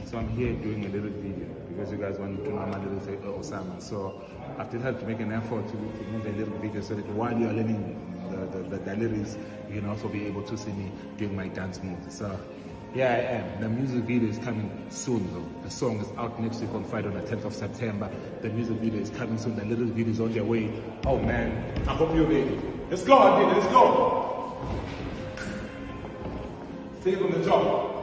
So I'm here doing a little video because you guys want to know my little Osama. So I've decided to make an effort to move a little video so that while you're learning the galleries, you can also be able to see me doing my dance moves. So here I am. The music video is coming soon though. The song is out next week on Friday on the 10th of September. The music video is coming soon. The little video is on their way. Oh man, I hope you're ready. Let's go, Adina, let's go. Take it from the top.